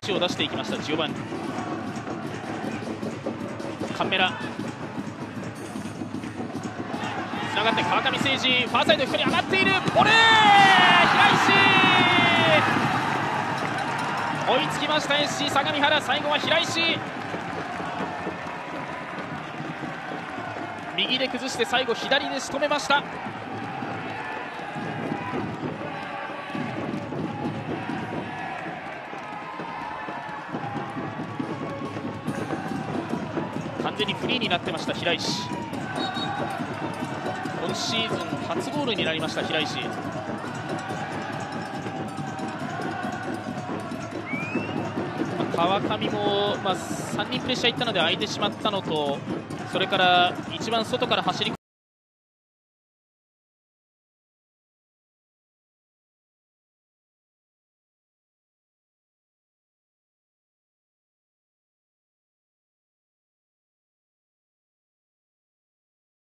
足を出していきましたジオバンニ。カンメラつながって川上誠司、ファーサイド1人上がっている、ボレー、平石追いつきました SC 相模原。最後は平石、右で崩して最後左で仕留めました。完全にフリーになってました平石。今シーズン初ゴールになりました平石。川上も、3人プレッシャーいったので空いてしまったのと、それから一番外から走り込